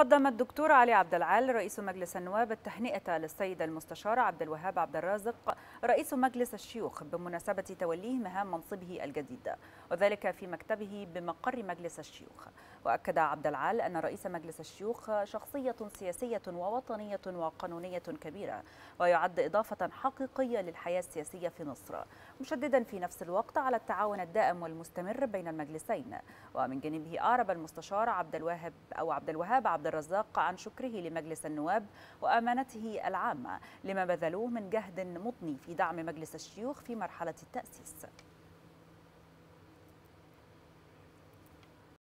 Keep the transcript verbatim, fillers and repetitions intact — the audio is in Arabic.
قدم الدكتور علي عبد العال رئيس مجلس النواب التهنئة للسيد المستشار عبد الوهاب عبد الرازق رئيس مجلس الشيوخ بمناسبة توليه مهام منصبه الجديد، وذلك في مكتبه بمقر مجلس الشيوخ. وأكد عبد العال أن رئيس مجلس الشيوخ شخصية سياسية ووطنية وقانونية كبيرة، ويعد إضافة حقيقية للحياة السياسية في مصر، مشددا في نفس الوقت على التعاون الدائم والمستمر بين المجلسين. ومن جانبه أعرب المستشار عبد الوهاب أو عبد الوهاب عبد الرزاق عن شكره لمجلس النواب وأمانته العامة لما بذلوه من جهد مضني في دعم مجلس الشيوخ في مرحلة التأسيس.